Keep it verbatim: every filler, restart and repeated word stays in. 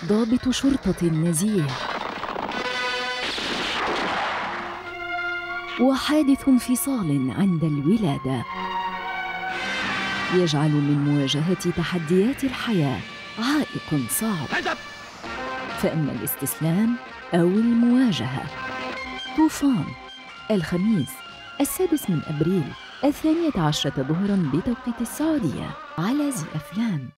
ضابط شرطة نزيه، وحادث انفصال عند الولادة يجعل من مواجهة تحديات الحياة عائق صعب، فإما الاستسلام أو المواجهة. طوفان، الخميس السادس من أبريل الثانية عشرة ظهراً بتوقيت السعودية على زي أفلام.